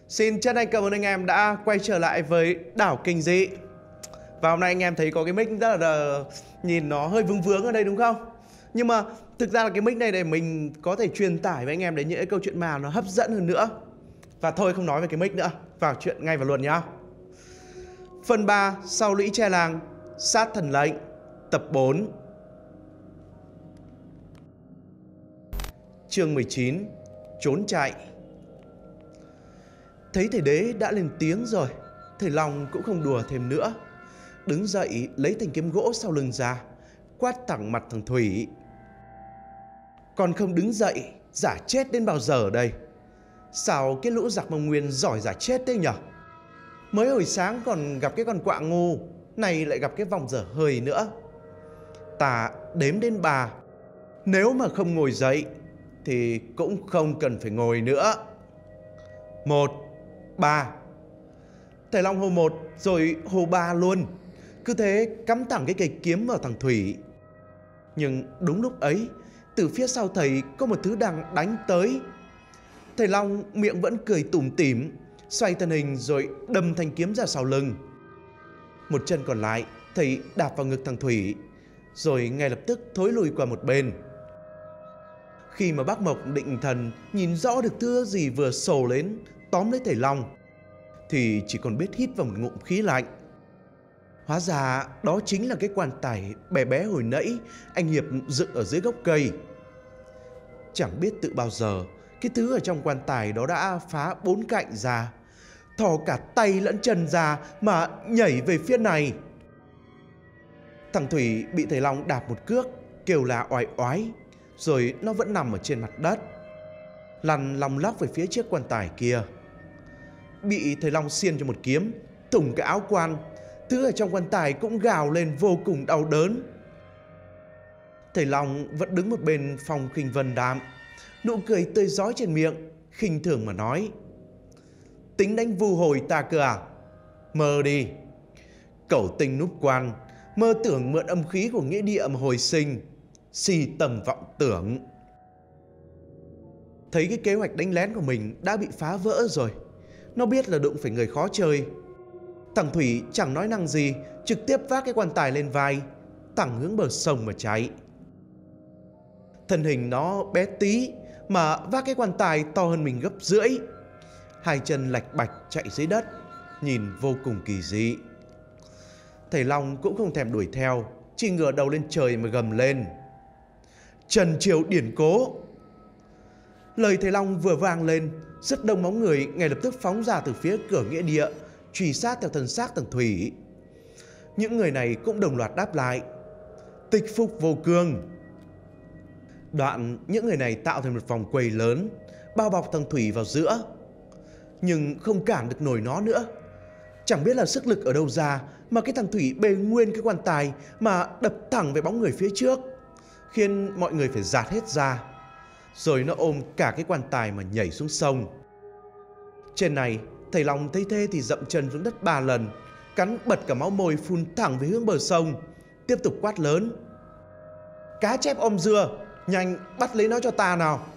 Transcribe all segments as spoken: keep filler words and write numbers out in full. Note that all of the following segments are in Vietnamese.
Xin chân thành cảm ơn anh em đã quay trở lại với Đảo Kinh Dị. Và hôm nay anh em thấy có cái mic rất là nhìn nó hơi vướng vướng ở đây đúng không? Nhưng mà thực ra là cái mic này để mình có thể truyền tải với anh em đến những cái câu chuyện mà nó hấp dẫn hơn nữa. Và thôi không nói về cái mic nữa, vào chuyện ngay vào luôn nhá. Phần ba sau lũy tre làng, sát thần lệnh, tập bốn. Chương mười chín, trốn chạy. Thấy thầy đế đã lên tiếng rồi, thầy Long cũng không đùa thêm nữa. Đứng dậy lấy thanh kiếm gỗ sau lưng ra, quát thẳng mặt thằng Thủy. Còn không đứng dậy, giả chết đến bao giờ đây? Sao cái lũ giặc Mông Nguyên giỏi giả chết thế nhở? Mới hồi sáng còn gặp cái con quạ ngu, này lại gặp cái vòng dở hơi nữa. Ta đếm đến ba, nếu mà không ngồi dậy thì cũng không cần phải ngồi nữa. Một, ba. Thầy Long hô một rồi hô ba luôn, cứ thế cắm thẳng cái cây kiếm vào thằng Thủy. Nhưng đúng lúc ấy, từ phía sau thầy có một thứ đang đánh tới. Thầy Long miệng vẫn cười tủm tỉm, xoay thân hình rồi đâm thanh kiếm ra sau lưng. Một chân còn lại thầy đạp vào ngực thằng Thủy, rồi ngay lập tức thối lùi qua một bên. Khi mà bác Mộc định thần nhìn rõ được thứ gì vừa sổ lên tóm lấy thầy Long, thì chỉ còn biết hít vào một ngụm khí lạnh. Hóa ra đó chính là cái quan tài bé bé hồi nãy anh Hiệp dựng ở dưới gốc cây. Chẳng biết từ bao giờ cái thứ ở trong quan tài đó đã phá bốn cạnh ra, thò cả tay lẫn chân ra mà nhảy về phía này. Thằng Thủy bị thầy Long đạp một cước, kêu là oai oái, rồi nó vẫn nằm ở trên mặt đất, lăn lòng lóc về phía chiếc quan tài kia. Bị thầy Long xiên cho một kiếm, thủng cái áo quan, thứ ở trong quan tài cũng gào lên vô cùng đau đớn. Thầy Long vẫn đứng một bên phong khinh vân đạm, nụ cười tươi rói trên miệng, khinh thường mà nói: tính đánh vu hồi ta cơ à? Mơ đi. Cẩu tinh núp quan, mơ tưởng mượn âm khí của nghĩa địa mà hồi sinh, si tầm vọng tưởng. Thấy cái kế hoạch đánh lén của mình đã bị phá vỡ rồi, nó biết là đụng phải người khó chơi. Thằng Thủy chẳng nói năng gì, trực tiếp vác cái quan tài lên vai, thẳng hướng bờ sông mà chạy. Thân hình nó bé tí mà vác cái quan tài to hơn mình gấp rưỡi, hai chân lạch bạch chạy dưới đất, nhìn vô cùng kỳ dị. Thầy Long cũng không thèm đuổi theo, chỉ ngửa đầu lên trời mà gầm lên: Trần Triều điển cố. Lời thầy Long vừa vang lên, rất đông bóng người ngay lập tức phóng ra từ phía cửa nghĩa địa, truy sát theo thân xác thằng Thủy. Những người này cũng đồng loạt đáp lại: Tịch phục vô cương. Đoạn những người này tạo thành một vòng quầy lớn, bao bọc thằng Thủy vào giữa, nhưng không cản được nổi nó nữa. Chẳng biết là sức lực ở đâu ra mà cái thằng Thủy bê nguyên cái quan tài mà đập thẳng về bóng người phía trước, khiến mọi người phải dạt hết ra. Rồi nó ôm cả cái quan tài mà nhảy xuống sông. Trên này thầy Long thấy thế thì dậm chân xuống đất ba lần, cắn bật cả máu môi phun thẳng về hướng bờ sông, tiếp tục quát lớn: Cá chép om dưa, nhanh bắt lấy nó cho ta nào.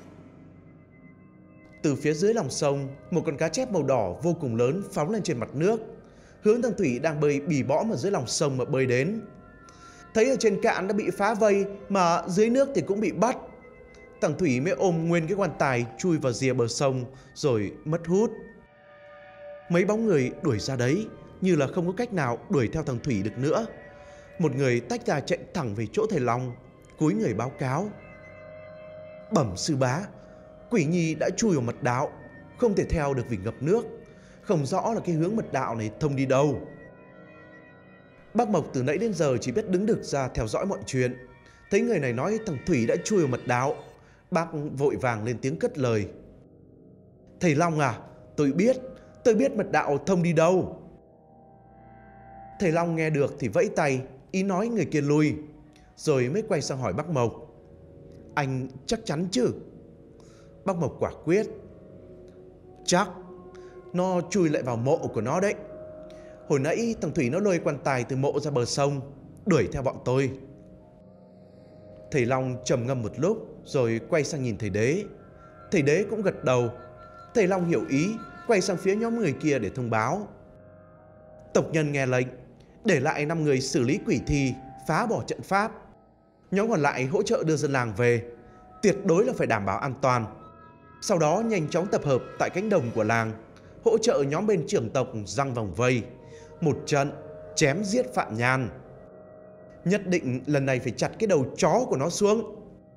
Từ phía dưới lòng sông, một con cá chép màu đỏ vô cùng lớn phóng lên trên mặt nước, hướng thằng Thủy đang bơi bì bõm ở dưới lòng sông mà bơi đến. Thấy ở trên cạn đã bị phá vây mà dưới nước thì cũng bị bắt, thằng Thủy mới ôm nguyên cái quan tài chui vào rìa bờ sông rồi mất hút. Mấy bóng người đuổi ra đấy như là không có cách nào đuổi theo thằng Thủy được nữa. Một người tách ra chạy thẳng về chỗ thầy Long, cúi người báo cáo: Bẩm sư bá, quỷ nhi đã chui vào mật đạo, không thể theo được vì ngập nước, không rõ là cái hướng mật đạo này thông đi đâu. Bác Mộc từ nãy đến giờ chỉ biết đứng đực ra theo dõi mọi chuyện. Thấy người này nói thằng Thủy đã chui vào mật đạo, bác vội vàng lên tiếng cất lời: Thầy Long à, tôi biết, tôi biết mật đạo thông đi đâu. Thầy Long nghe được thì vẫy tay, ý nói người kia lui, rồi mới quay sang hỏi bác Mộc: Anh chắc chắn chứ? Bác Mộc quả quyết: Chắc, nó chui lại vào mộ của nó đấy. Hồi nãy thằng Thủy nó lôi quan tài từ mộ ra bờ sông, đuổi theo bọn tôi. Thầy Long trầm ngâm một lúc rồi quay sang nhìn thầy Đế. Thầy Đế cũng gật đầu. Thầy Long hiểu ý, quay sang phía nhóm người kia để thông báo. Tộc nhân nghe lệnh, để lại năm người xử lý quỷ thi, phá bỏ trận pháp. Nhóm còn lại hỗ trợ đưa dân làng về, tuyệt đối là phải đảm bảo an toàn. Sau đó nhanh chóng tập hợp tại cánh đồng của làng, hỗ trợ nhóm bên trưởng tộc giăng vòng vây, một trận chém giết Phạm Nhan. Nhất định lần này phải chặt cái đầu chó của nó xuống.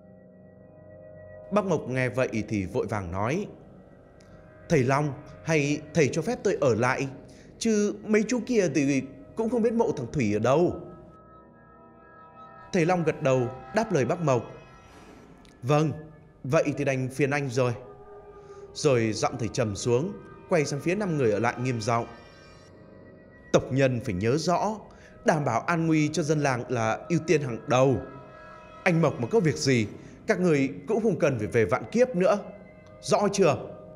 Bác Mộc nghe vậy thì vội vàng nói: Thầy Long, hay thầy cho phép tôi ở lại, chứ mấy chú kia thì cũng không biết mộ thằng Thủy ở đâu. Thầy Long gật đầu đáp lời bác Mộc: Vâng, vậy thì đành phiền anh rồi. Rồi giọng thầy trầm xuống, quay sang phía năm người ở lại nghiêm giọng: Tộc nhân phải nhớ rõ, đảm bảo an nguy cho dân làng là ưu tiên hàng đầu. Anh Mộc mà có việc gì, các người cũng không cần phải về Vạn Kiếp nữa, rõ chưa?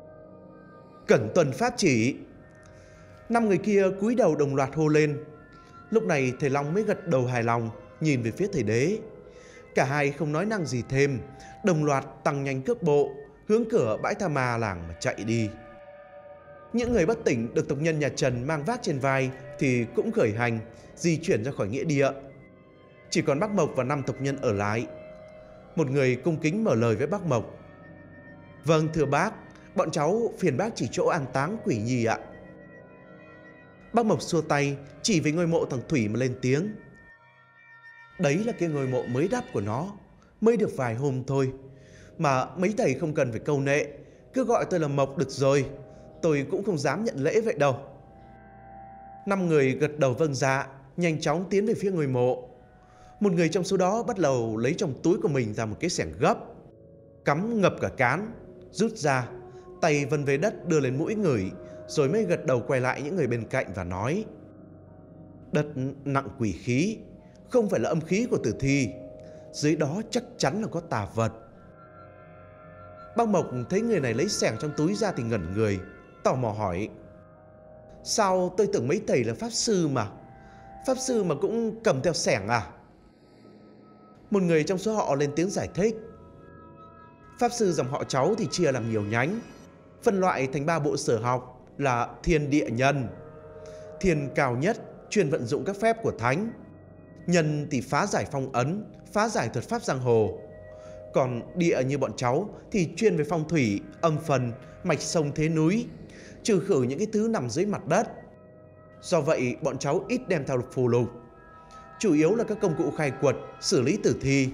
Cẩn tuân pháp chỉ. Năm người kia cúi đầu đồng loạt hô lên. Lúc này thầy Long mới gật đầu hài lòng, nhìn về phía thầy Đế. Cả hai không nói năng gì thêm, đồng loạt tăng nhanh cước bộ, hướng cửa bãi tha ma làng mà chạy đi. Những người bất tỉnh được tộc nhân nhà Trần mang vác trên vai thì cũng khởi hành, di chuyển ra khỏi nghĩa địa. Chỉ còn bác Mộc và năm tộc nhân ở lại. Một người cung kính mở lời với bác Mộc: Vâng thưa bác, bọn cháu phiền bác chỉ chỗ an táng Quỷ Nhi ạ. Bác Mộc xua tay chỉ về ngôi mộ thằng Thủy mà lên tiếng: Đấy là cái ngôi mộ mới đắp của nó, mới được vài hôm thôi, mà mấy thầy không cần phải câu nệ, cứ gọi tôi là Mộc được rồi. Tôi cũng không dám nhận lễ vậy đâu. Năm người gật đầu vâng dạ, nhanh chóng tiến về phía ngôi mộ. Một người trong số đó bắt đầu lấy trong túi của mình ra một cái xẻng gấp, cắm ngập cả cán, rút ra, tay vân về đất đưa lên mũi ngửi, rồi mới gật đầu quay lại những người bên cạnh và nói: Đất nặng quỷ khí, không phải là âm khí của tử thi, dưới đó chắc chắn là có tà vật. Bác Mộc thấy người này lấy xẻng trong túi ra thì ngẩn người, tò mò hỏi: Sao tôi tưởng mấy thầy là pháp sư mà, pháp sư mà cũng cầm theo xẻng à? Một người trong số họ lên tiếng giải thích: Pháp sư dòng họ cháu thì chia làm nhiều nhánh, phân loại thành ba bộ sở học là Thiên Địa Nhân. Thiên cao nhất chuyên vận dụng các phép của thánh, Nhân thì phá giải phong ấn, phá giải thuật pháp giang hồ. Còn địa như bọn cháu thì chuyên về phong thủy, âm phần, mạch sông thế núi, trừ khử những cái thứ nằm dưới mặt đất. Do vậy bọn cháu ít đem theo phù lục, chủ yếu là các công cụ khai quật, xử lý tử thi.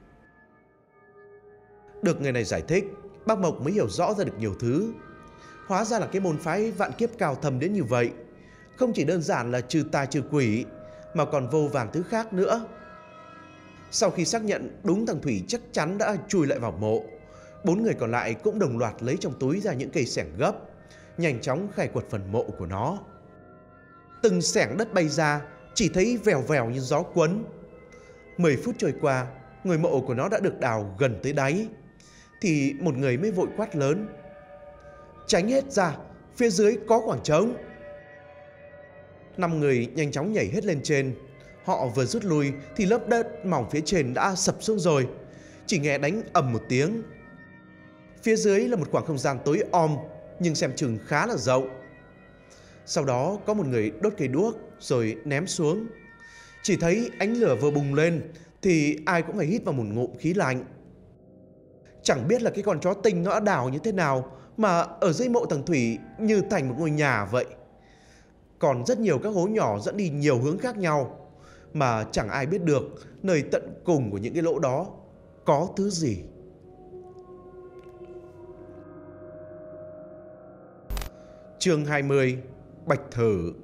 Được người này giải thích, bác Mộc mới hiểu rõ ra được nhiều thứ. Hóa ra là cái môn phái Vạn Kiếp cao thầm đến như vậy, không chỉ đơn giản là trừ tà trừ quỷ, mà còn vô vàn thứ khác nữa. Sau khi xác nhận đúng thằng Thủy chắc chắn đã chui lại vào mộ, bốn người còn lại cũng đồng loạt lấy trong túi ra những cây xẻng gấp, nhanh chóng khai quật phần mộ của nó. Từng xẻng đất bay ra, chỉ thấy vèo vèo như gió cuốn. Mười phút trôi qua, ngôi mộ của nó đã được đào gần tới đáy, thì một người mới vội quát lớn: Tránh hết ra, phía dưới có khoảng trống. Năm người nhanh chóng nhảy hết lên trên. Họ vừa rút lui thì lớp đất mỏng phía trên đã sập xuống rồi, chỉ nghe đánh ầm một tiếng. Phía dưới là một khoảng không gian tối om, nhưng xem chừng khá là rộng. Sau đó có một người đốt cây đuốc rồi ném xuống. Chỉ thấy ánh lửa vừa bùng lên thì ai cũng phải hít vào một ngụm khí lạnh. Chẳng biết là cái con chó tinh nó đã đào như thế nào mà ở dưới mộ thằng Thủy như thành một ngôi nhà vậy. Còn rất nhiều các hố nhỏ dẫn đi nhiều hướng khác nhau, mà chẳng ai biết được nơi tận cùng của những cái lỗ đó có thứ gì. Chương hai mươi: Bạch Thử.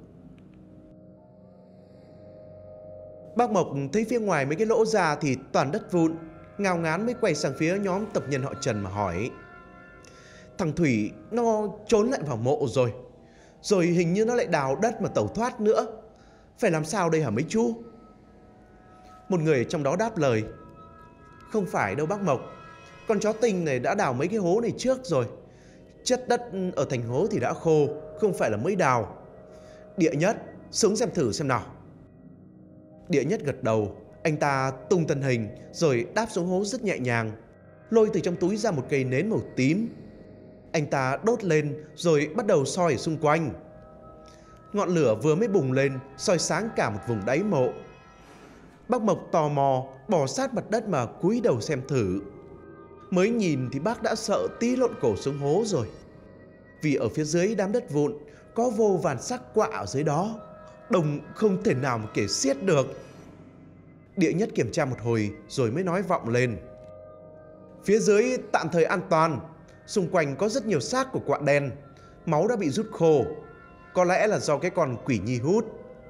Bác Mộc thấy phía ngoài mấy cái lỗ ra thì toàn đất vụn, ngao ngán mới quay sang phía nhóm tộc nhân họ Trần mà hỏi: Thằng Thủy nó trốn lại vào mộ rồi, rồi hình như nó lại đào đất mà tẩu thoát nữa. Phải làm sao đây hả mấy chú? Một người trong đó đáp lời: Không phải đâu bác Mộc, con chó tinh này đã đào mấy cái hố này trước rồi. Chất đất ở thành hố thì đã khô, không phải là mới đào. Địa Nhất, xuống xem thử xem nào. Địa Nhất gật đầu, anh ta tung thân hình rồi đáp xuống hố rất nhẹ nhàng, lôi từ trong túi ra một cây nến màu tím. Anh ta đốt lên rồi bắt đầu soi ở xung quanh. Ngọn lửa vừa mới bùng lên, soi sáng cả một vùng đáy mộ. Bác Mộc tò mò bò sát mặt đất mà cúi đầu xem thử. Mới nhìn thì bác đã sợ tí lộn cổ xuống hố rồi. Vì ở phía dưới đám đất vụn có vô vàn xác quạ ở dưới đó, đông không thể nào mà kể xiết được. Địa Nhất kiểm tra một hồi rồi mới nói vọng lên: "Phía dưới tạm thời an toàn. Xung quanh có rất nhiều xác của quạ đen, máu đã bị rút khô. Có lẽ là do cái con quỷ nhi hút."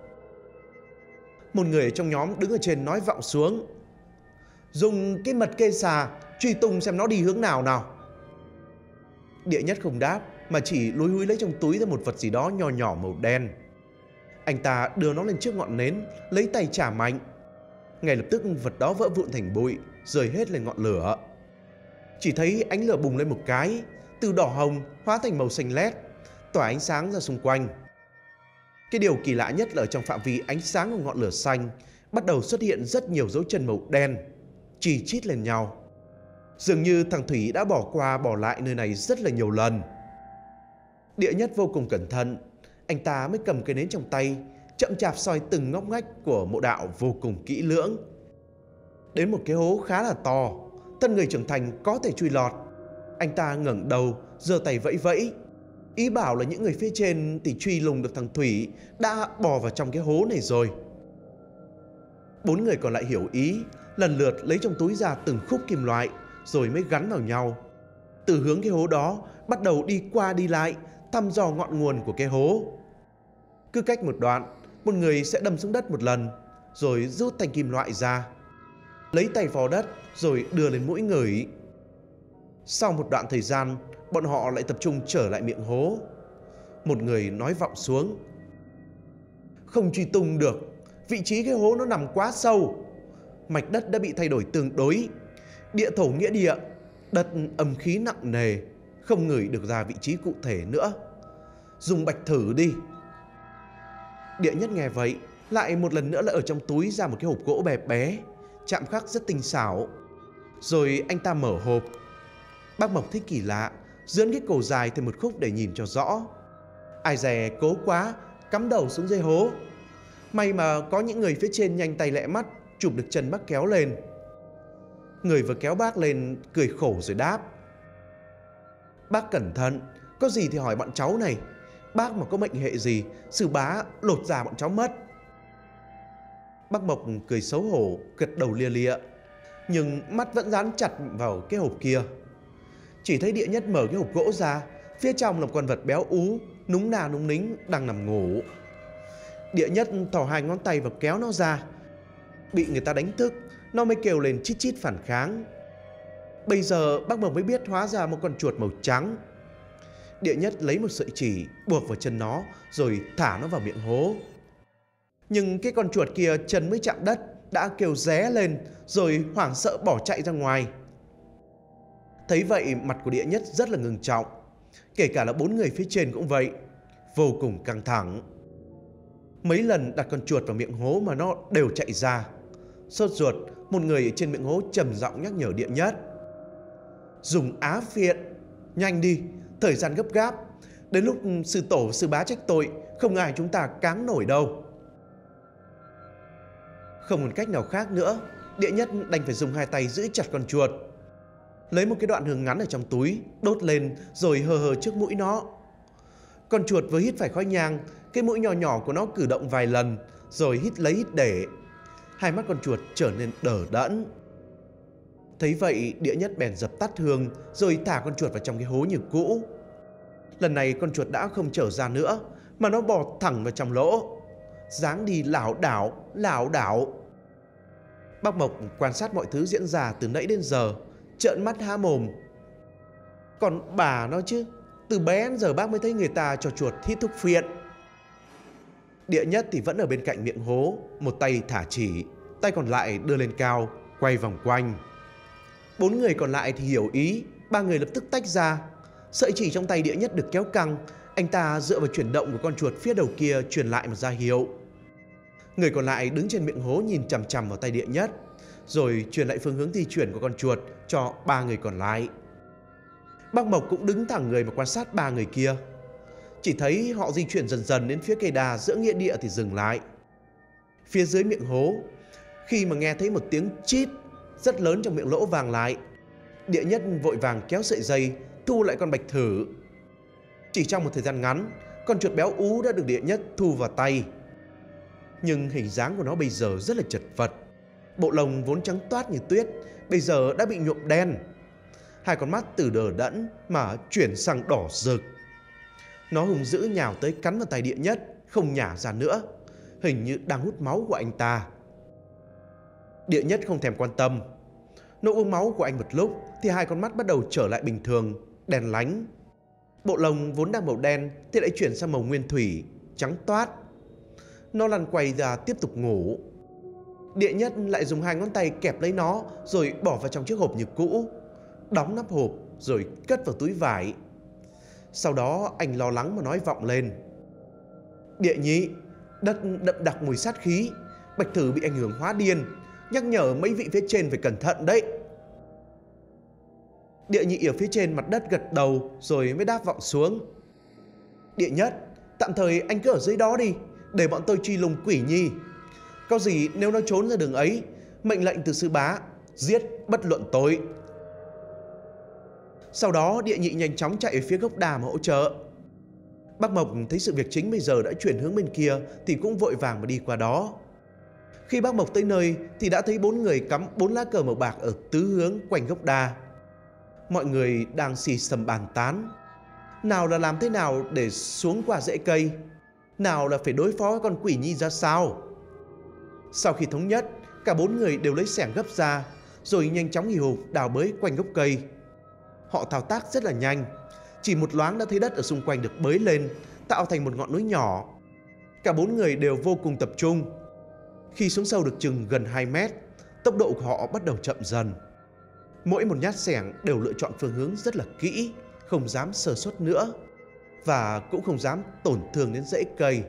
Một người trong nhóm đứng ở trên nói vọng xuống: "Dùng cái mật kê xà truy tung xem nó đi hướng nào nào." Địa Nhất không đáp mà chỉ lúi húi lấy trong túi ra một vật gì đó nhỏ nhỏ màu đen. Anh ta đưa nó lên trước ngọn nến, lấy tay chà mạnh. Ngay lập tức vật đó vỡ vụn thành bụi, rơi hết lên ngọn lửa. Chỉ thấy ánh lửa bùng lên một cái, từ đỏ hồng hóa thành màu xanh lét, tỏa ánh sáng ra xung quanh. Cái điều kỳ lạ nhất là ở trong phạm vi ánh sáng của ngọn lửa xanh bắt đầu xuất hiện rất nhiều dấu chân màu đen, chì chít lên nhau. Dường như thằng Thủy đã bỏ qua bỏ lại nơi này rất là nhiều lần. Địa Nhất vô cùng cẩn thận, anh ta mới cầm cây nến trong tay, chậm chạp soi từng ngóc ngách của mộ đạo vô cùng kỹ lưỡng. Đến một cái hố khá là to, thân người trưởng thành có thể chui lọt. Anh ta ngẩng đầu, giơ tay vẫy vẫy, ý bảo là những người phía trên thì truy lùng được thằng Thủy đã bò vào trong cái hố này rồi. Bốn người còn lại hiểu ý, lần lượt lấy trong túi ra từng khúc kim loại rồi mới gắn vào nhau. Từ hướng cái hố đó bắt đầu đi qua đi lại, thăm dò ngọn nguồn của cái hố. Cứ cách một đoạn, một người sẽ đâm xuống đất một lần, rồi rút thanh kim loại ra, lấy tay vò đất rồi đưa lên mũi ngửi. Sau một đoạn thời gian, bọn họ lại tập trung trở lại miệng hố. Một người nói vọng xuống: "Không truy tung được, vị trí cái hố nó nằm quá sâu. Mạch đất đã bị thay đổi tương đối, địa thổ nghĩa địa, đất âm khí nặng nề, không ngửi được ra vị trí cụ thể nữa. Dùng bạch thử đi." Địa Nhất nghe vậy, lại một lần nữa là ở trong túi ra một cái hộp gỗ bé bé, chạm khắc rất tinh xảo. Rồi anh ta mở hộp. Bác Mộc thích kỳ lạ, dướn cái cổ dài thêm một khúc để nhìn cho rõ. Ai dè cố quá, cắm đầu xuống dưới hố. May mà có những người phía trên nhanh tay lẹ mắt, chụp được chân bác kéo lên. Người vừa kéo bác lên cười khổ rồi đáp: "Bác cẩn thận, có gì thì hỏi bọn cháu này. Bác mà có mệnh hệ gì, sư bá lột da bọn cháu mất." Bác Mộc cười xấu hổ, gật đầu lia lịa, nhưng mắt vẫn dán chặt vào cái hộp kia. Chỉ thấy Địa Nhất mở cái hộp gỗ ra, phía trong là một con vật béo ú, núng nà núng nính đang nằm ngủ. Địa Nhất thò hai ngón tay và kéo nó ra. Bị người ta đánh thức, nó mới kêu lên chít chít phản kháng. Bây giờ bác Mộc mới biết hóa ra một con chuột màu trắng. Địa Nhất lấy một sợi chỉ buộc vào chân nó rồi thả nó vào miệng hố. Nhưng cái con chuột kia chân mới chạm đất đã kêu ré lên rồi hoảng sợ bỏ chạy ra ngoài. Thấy vậy mặt của Địa Nhất rất là ngưng trọng, kể cả là bốn người phía trên cũng vậy, vô cùng căng thẳng. Mấy lần đặt con chuột vào miệng hố mà nó đều chạy ra. Sốt ruột, một người ở trên miệng hố trầm giọng nhắc nhở Địa Nhất: "Dùng á phiện, nhanh đi, thời gian gấp gáp. Đến lúc sư tổ và sư bá trách tội, không ai chúng ta cáng nổi đâu." Không còn cách nào khác nữa, Địa Nhất đành phải dùng hai tay giữ chặt con chuột. Lấy một cái đoạn hương ngắn ở trong túi, đốt lên rồi hờ hờ trước mũi nó. Con chuột vừa hít phải khói nhang, cái mũi nhỏ nhỏ của nó cử động vài lần, rồi hít lấy hít để. Hai mắt con chuột trở nên đờ đẫn. Thấy vậy, Địa Nhất bèn dập tắt hương, rồi thả con chuột vào trong cái hố như cũ. Lần này con chuột đã không trở ra nữa, mà nó bò thẳng vào trong lỗ, dáng đi lảo đảo, lảo đảo. Bác Mộc quan sát mọi thứ diễn ra từ nãy đến giờ, trợn mắt há mồm. Còn bà nó chứ, từ bé đến giờ bác mới thấy người ta cho chuột hít thuốc phiện. Địa Nhất thì vẫn ở bên cạnh miệng hố, một tay thả chỉ, tay còn lại đưa lên cao, quay vòng quanh. Bốn người còn lại thì hiểu ý, ba người lập tức tách ra. Sợi chỉ trong tay Địa Nhất được kéo căng, anh ta dựa vào chuyển động của con chuột phía đầu kia truyền lại một ra hiệu. Người còn lại đứng trên miệng hố nhìn chằm chằm vào tay Địa Nhất, rồi truyền lại phương hướng di chuyển của con chuột cho ba người còn lại. Bác Mộc cũng đứng thẳng người mà quan sát ba người kia. Chỉ thấy họ di chuyển dần dần đến phía cây đa giữa nghĩa địa thì dừng lại. Phía dưới miệng hố, khi mà nghe thấy một tiếng chít rất lớn trong miệng lỗ vàng lại, Địa Nhất vội vàng kéo sợi dây thu lại con bạch thử. Chỉ trong một thời gian ngắn, con chuột béo ú đã được Địa Nhất thu vào tay. Nhưng hình dáng của nó bây giờ rất là chật vật. Bộ lông vốn trắng toát như tuyết bây giờ đã bị nhuộm đen. Hai con mắt từ đờ đẫn mà chuyển sang đỏ rực. Nó hùng dữ nhào tới cắn vào tay Địa Nhất, không nhả ra nữa, hình như đang hút máu của anh ta. Địa Nhất không thèm quan tâm. Nó uống máu của anh một lúc thì hai con mắt bắt đầu trở lại bình thường, đen lánh. Bộ lông vốn đang màu đen thì lại chuyển sang màu nguyên thủy, trắng toát. Nó lăn quay ra tiếp tục ngủ. Địa Nhất lại dùng hai ngón tay kẹp lấy nó rồi bỏ vào trong chiếc hộp như cũ, đóng nắp hộp rồi cất vào túi vải. Sau đó anh lo lắng mà nói vọng lên: Địa Nhị, đất đậm đặc mùi sát khí, bạch thử bị ảnh hưởng hóa điên, nhắc nhở mấy vị phía trên phải cẩn thận đấy. Địa Nhị ở phía trên mặt đất gật đầu rồi mới đáp vọng xuống: Địa Nhất, tạm thời anh cứ ở dưới đó đi, để bọn tôi truy lùng quỷ nhi. Có gì nếu nó trốn ra đường ấy, mệnh lệnh từ sư bá, giết bất luận tội. Sau đó Địa Nhị nhanh chóng chạy về phía gốc đà mà hỗ trợ. Bác Mộc thấy sự việc chính bây giờ đã chuyển hướng bên kia thì cũng vội vàng mà đi qua đó. Khi bác Mộc tới nơi thì đã thấy bốn người cắm bốn lá cờ màu bạc ở tứ hướng quanh gốc đa. Mọi người đang xì xầm bàn tán. Nào là làm thế nào để xuống qua rễ cây, nào là phải đối phó với con quỷ nhi ra sao. Sau khi thống nhất, cả bốn người đều lấy xẻng gấp ra rồi nhanh chóng hì hục đào bới quanh gốc cây. Họ thao tác rất là nhanh, chỉ một loáng đã thấy đất ở xung quanh được bới lên, tạo thành một ngọn núi nhỏ. Cả bốn người đều vô cùng tập trung. Khi xuống sâu được chừng gần hai mét, tốc độ của họ bắt đầu chậm dần. Mỗi một nhát xẻng đều lựa chọn phương hướng rất là kỹ, không dám sơ suất nữa, và cũng không dám tổn thương đến rễ cây.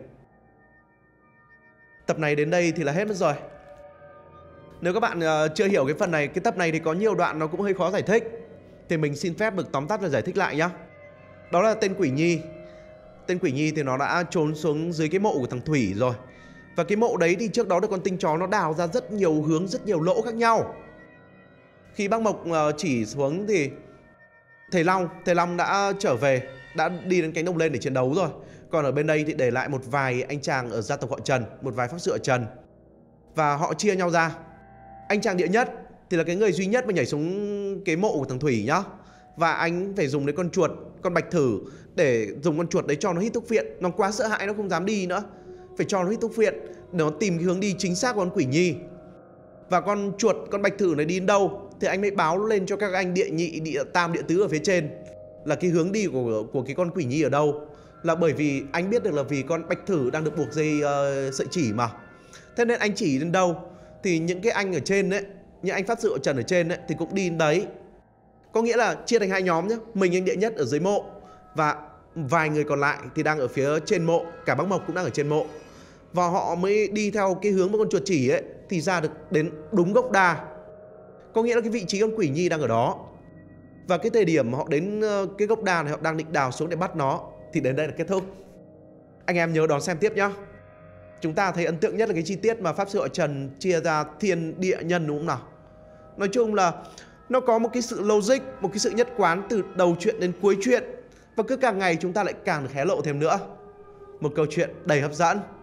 Tập này đến đây thì là hết mất rồi. Nếu các bạn uh, chưa hiểu cái phần này, cái tập này thì có nhiều đoạn nó cũng hơi khó giải thích, thì mình xin phép được tóm tắt và giải thích lại nhá. Đó là tên quỷ nhi. Tên quỷ nhi thì nó đã trốn xuống dưới cái mộ của thằng Thủy rồi. Và cái mộ đấy thì trước đó được con tinh chó nó đào ra rất nhiều hướng, rất nhiều lỗ khác nhau. Khi bác Mộc uh, chỉ xuống thì Thầy Long, Thầy Long đã trở về, đã đi đến cánh đồng lên để chiến đấu rồi. Còn ở bên đây thì để lại một vài anh chàng ở gia tộc họ Trần, một vài pháp sư ở Trần. Và họ chia nhau ra. Anh chàng Địa Nhất thì là cái người duy nhất mà nhảy xuống cái mộ của thằng Thủy nhá. Và anh phải dùng đến con chuột, con bạch thử, để dùng con chuột đấy cho nó hít thuốc phiện. Nó quá sợ hãi, nó không dám đi nữa, phải cho nó hít thuốc phiện để nó tìm cái hướng đi chính xác của con quỷ nhi. Và con chuột, con bạch thử này đi đến đâu thì anh mới báo lên cho các anh Địa Nhị, Địa Tam, Địa Tứ ở phía trên là cái hướng đi của, của cái con quỷ nhi ở đâu. Là bởi vì anh biết được là vì con bạch thử đang được buộc dây uh, sợi chỉ mà. Thế nên anh chỉ đến đâu thì những cái anh ở trên đấy, những anh pháp sư ở Trần ở trên đấy thì cũng đi đến đấy. Có nghĩa là chia thành hai nhóm nhé. Mình anh Địa Nhất ở dưới mộ, và vài người còn lại thì đang ở phía trên mộ. Cả bác Mộc cũng đang ở trên mộ. Và họ mới đi theo cái hướng mà con chuột chỉ ấy, thì ra được đến đúng gốc đa. Có nghĩa là cái vị trí con quỷ nhi đang ở đó. Và cái thời điểm mà họ đến cái gốc đa này, họ đang định đào xuống để bắt nó, thì đến đây là kết thúc. Anh em nhớ đón xem tiếp nhá. Chúng ta thấy ấn tượng nhất là cái chi tiết mà pháp sư họ Trần chia ra thiên địa nhân, đúng không nào? Nói chung là nó có một cái sự logic, một cái sự nhất quán từ đầu chuyện đến cuối chuyện. Và cứ càng ngày chúng ta lại càng hé lộ thêm nữa. Một câu chuyện đầy hấp dẫn.